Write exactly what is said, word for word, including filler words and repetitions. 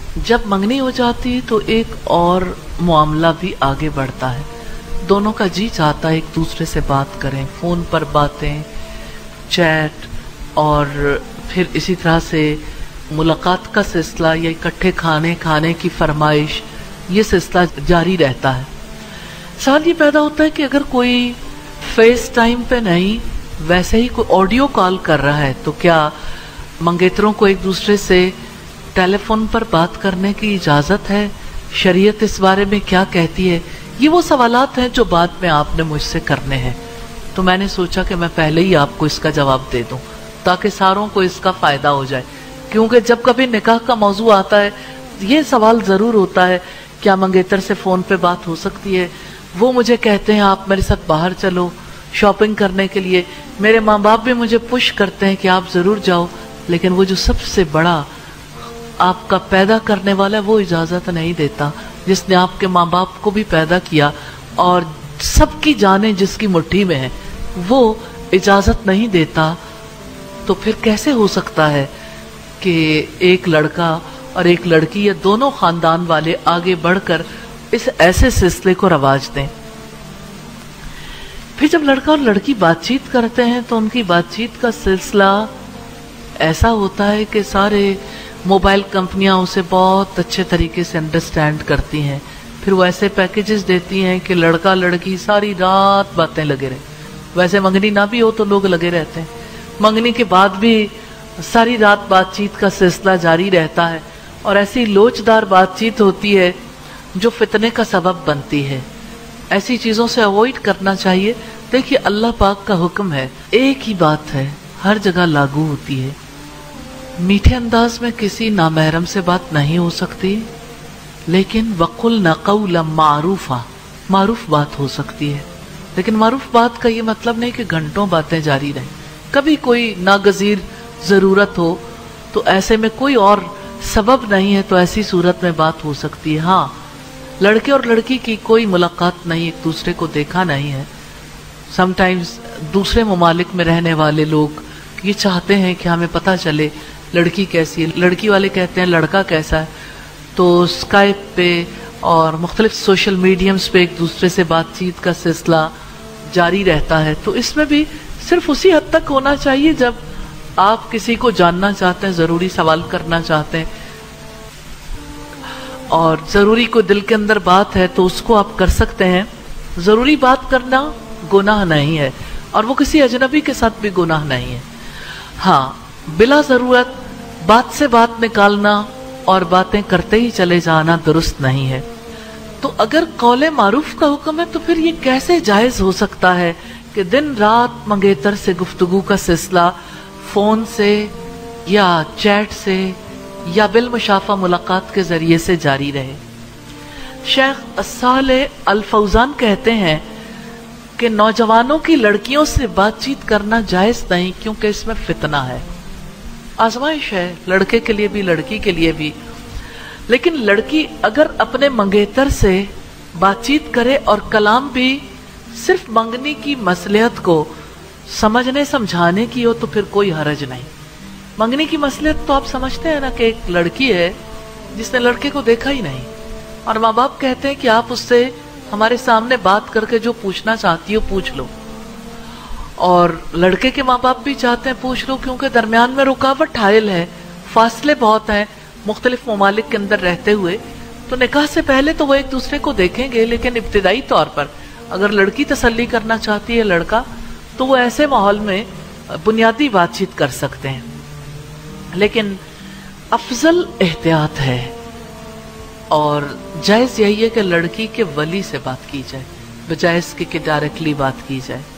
जब मंगनी हो जाती है तो एक और मामला भी आगे बढ़ता है। दोनों का जी चाहता है एक दूसरे से बात करें, फोन पर बातें, चैट, और फिर इसी तरह से मुलाकात का सिलसिला या इकट्ठे खाने खाने की फरमाइश, ये सिलसिला जारी रहता है। सवाल ये पैदा होता है कि अगर कोई फेस टाइम पे नहीं, वैसे ही कोई ऑडियो कॉल कर रहा है, तो क्या मंगेतरों को एक दूसरे से टेलीफोन पर बात करने की इजाजत है? शरीयत इस बारे में क्या कहती है? ये वो सवालात हैं जो बाद में आपने मुझसे करने हैं। तो मैंने सोचा कि मैं पहले ही आपको इसका जवाब दे दूं ताकि सारों को इसका फायदा हो जाए। क्योंकि जब कभी निकाह का मौजू आता है, ये सवाल जरूर होता है, क्या मंगेतर से फोन पे बात हो सकती है? वो मुझे कहते हैं आप मेरे साथ बाहर चलो शॉपिंग करने के लिए। मेरे माँ बाप भी मुझे पुश करते हैं कि आप जरूर जाओ, लेकिन वो जो सबसे बड़ा आपका पैदा करने वाला है वो इजाजत नहीं देता, जिसने आपके माँ बाप को भी पैदा किया और सबकी जानें जिसकी मुट्ठी में है, वो इजाजत नहीं देता। तो फिर कैसे हो सकता है कि एक लड़का और एक लड़की या दोनों खानदान वाले आगे बढ़कर इस ऐसे सिलसिले को रवाज दें? फिर जब लड़का और लड़की बातचीत करते हैं तो उनकी बातचीत का सिलसिला ऐसा होता है कि सारे मोबाइल कंपनियां उसे बहुत अच्छे तरीके से अंडरस्टैंड करती हैं। फिर वो ऐसे पैकेजेस देती हैं कि लड़का लड़की सारी रात बातें लगे रहे। वैसे मंगनी ना भी हो तो लोग लगे रहते हैं, मंगनी के बाद भी सारी रात बातचीत का सिलसिला जारी रहता है, और ऐसी लोचदार बातचीत होती है जो फितने का सबब बनती है। ऐसी चीजों से अवॉइड करना चाहिए। देखिए, अल्लाह पाक का हुक्म है, एक ही बात है, हर जगह लागू होती है। मीठे अंदाज में किसी नामहरम से बात नहीं हो सकती, लेकिन वकुल न कौला मारूफा, मारूफ बात हो सकती है। लेकिन मारूफ बात का ये मतलब नहीं कि घंटों बातें जारी रहें। कभी कोई नागजीर जरूरत हो तो ऐसे में कोई और सबब नहीं है तो ऐसी सूरत में बात हो सकती है। हाँ, लड़के और लड़की की कोई मुलाकात नहीं, एक दूसरे को देखा नहीं है। समटाइम्स दूसरे ममालिक में रहने वाले लोग ये चाहते हैं कि हमें पता चले लड़की कैसी है, लड़की वाले कहते हैं लड़का कैसा है, तो स्काइप पे और मुख्तलिफ सोशल मीडियम्स पे एक दूसरे से बातचीत का सिलसिला जारी रहता है। तो इसमें भी सिर्फ उसी हद तक होना चाहिए जब आप किसी को जानना चाहते हैं, जरूरी सवाल करना चाहते हैं और जरूरी कोई दिल के अंदर बात है तो उसको आप कर सकते हैं। जरूरी बात करना गुनाह नहीं है और वो किसी अजनबी के साथ भी गुनाह नहीं है। हाँ, बिला जरूरत बात से बात निकालना और बातें करते ही चले जाना दुरुस्त नहीं है। तो अगर कौले मारूफ का हुक्म है तो फिर ये कैसे जायज हो सकता है कि दिन रात मंगेतर से गुफ्तगू का सिलसिला फोन से या चैट से या बिल मुशाफा मुलाकात के जरिए से जारी रहे? शेख सालेह अल फौजान कहते हैं कि नौजवानों की लड़कियों से बातचीत करना जायज नहीं, क्योंकि इसमें फितना है, आजमाइश है, लड़के के लिए भी लड़की के लिए भी। लेकिन लड़की अगर अपने मंगेतर से बातचीत करे और कलाम भी सिर्फ मंगनी की मसलियत को समझने समझाने की हो तो फिर कोई हरज नहीं। मंगनी की मसलियत तो आप समझते हैं ना कि एक लड़की है जिसने लड़के को देखा ही नहीं और माँ बाप कहते हैं कि आप उससे हमारे सामने बात करके जो पूछना चाहती हो पूछ लो, और लड़के के माँ बाप भी चाहते हैं पूछ लो, क्योंकि दरमियान में रुकावट हायल है, फासले बहुत हैं मुख्तलिफ ममालिक के अंदर रहते हुए। तो निकाह से पहले तो वो एक दूसरे को देखेंगे, लेकिन इब्तिदाई तौर पर अगर लड़की तसल्ली करना चाहती है लड़का, तो वो ऐसे माहौल में बुनियादी बातचीत कर सकते हैं। लेकिन अफजल एहतियात है और जायज यही है कि लड़की के वली से बात की जाए बजाय इसके कि डायरेक्टली बात की जाए।